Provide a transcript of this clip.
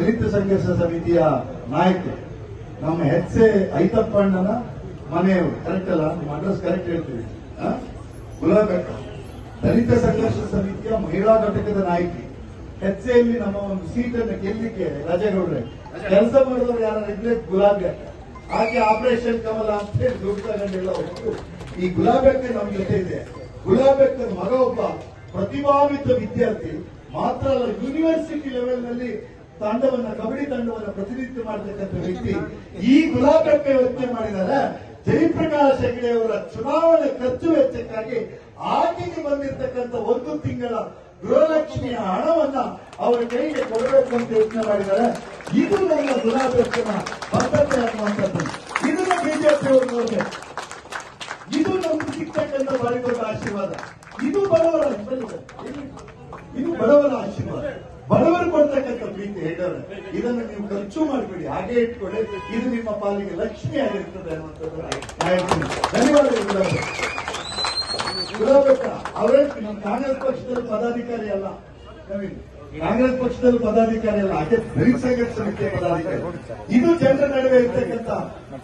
ದಲಿತ ಸಂಘರ್ಷ ಸಮಿತಿಯ ನಾಯಕರು ನಮ್ಮ ಹೆಚ್ಎ ಐತಪ್ಪಣ್ಣನ ಮನೆಯವರು. ಕರೆಕ್ಟ್ ಅಲ್ಲ? ನಿಮ್ಮ ಅಡ್ರೆಸ್ ಕರೆಕ್ಟ್ ಹೇಳ್ತೀವಿ. ಗುಲಾಬೆಟ್ಟ ದಲಿತ ಸಂಘರ್ಷ ಸಮಿತಿಯ ಮಹಿಳಾ ಘಟಕದ ನಾಯಕಿ. ಹೆಚ್ಎಯಲ್ಲಿ ನಮ್ಮ ಒಂದು ಸೀಟನ್ನು ಗೆಲ್ಲಿಕ್ಕೆ ರಾಜೇಗೌಡ್ರೆ ಕೆಲಸ ಮಾಡಿದವರು ಯಾರಿದ್ರೆ ಗುಲಾಬಿ ಆಕೆ ಆಪರೇಷನ್ ಕಮಲ ಅಂತ ಹೇಳಿ ದುಡ್ಡು ತಗೊಂಡೆಲ್ಲ ಹೋಗ್ತು. ಈ ಗುಲಾಬೆಕ್ಕ ನಮ್ಮ ಜೊತೆ ಇದೆ. ಗುಲಾಬೆಕ್ಕನ ಮಗ ಒಬ್ಬ ಪ್ರತಿಭಾನ್ವಿತ ವಿದ್ಯಾರ್ಥಿ ಮಾತ್ರ ಅಲ್ಲ, ಯೂನಿವರ್ಸಿಟಿ ಲೆವೆಲ್ ನಲ್ಲಿ ಕಬಡ್ಡಿ ತಂಡವನ್ನ ಪ್ರತಿನಿಧಿತ್ವ ಮಾಡತಕ್ಕಂಥ ವ್ಯಕ್ತಿ. ಈ ಗುಲಾಬೆಕ್ಕ ಯೋಚನೆ ಮಾಡಿದರೆ ಜಯಪ್ರಕಾಶ್ ಹೆಗಡೆ ಅವರ ಚುನಾವಣೆ ಖರ್ಚು ವೆಚ್ಚಕ್ಕಾಗಿ ಆಕೆಗೆ ಬಂದಿರತಕ್ಕಂಥ 1 ತಿಂಗಳ ಗೃಹಲಕ್ಷ್ಮಿಯ ಹಣವನ್ನ ಅವರ ಕೈಗೆ ಕೊಡಬೇಕು ಅಂತ ಯೋಚನೆ ಮಾಡಿದ್ದಾರೆ. ಇದು ನನ್ನ ಗುಲಾಬೆಕ್ಕನ ಬದ್ಧತೆ ಅನ್ನುವಂಥದ್ದು. ಇದನ್ನು ಬಿಜೆಪಿ ಅವರು ನೋಡಬೇಕು. ಇದು ನಮ್ಗೆ ಸಿಗ್ತಕ್ಕಂಥ ಬಹಳ ದೊಡ್ಡ ಆಶೀರ್ವಾದ. ಇದು ಬಡವರ ಆಶೀರ್ವಾದ, ಬಡವರು ಕೊಡ್ತಕ್ಕಂಥ ಪ್ರೀತಿ. ಹೇಳಿದ್ರೆ ಇದನ್ನು ನೀವು ಖರ್ಚು ಮಾಡಬೇಡಿ, ಹಾಗೆ ಇಟ್ಕೊಳ್ಳಿ. ಇದು ನಿಮ್ಮ ಪಾಲಿಗೆ ಲಕ್ಷ್ಮಿ ಆಗಿರ್ತದೆ ಅನ್ನುವಂಥದ್ದು. ಧನ್ಯವಾದಗಳು. ಗುಲಾಬೆಕ್ಕ ಅವರೇ ನಮ್ಮ ಕಾಂಗ್ರೆಸ್ ಪಕ್ಷದಲ್ಲಿ ಪದಾಧಿಕಾರಿ ಅಲ್ಲ, ಕಾಂಗ್ರೆಸ್ ಪಕ್ಷದಲ್ಲಿ ಪದಾಧಿಕಾರಿ ಅಲ್ಲ, ಹಾಗೆ ದಲಿತ ಸಂಘರ್ಷ ಸಮಿತಿಯ ಪದಾಧಿಕಾರಿ. ಇದು ಜನರ ನಡುವೆ ಇರ್ತಕ್ಕಂಥ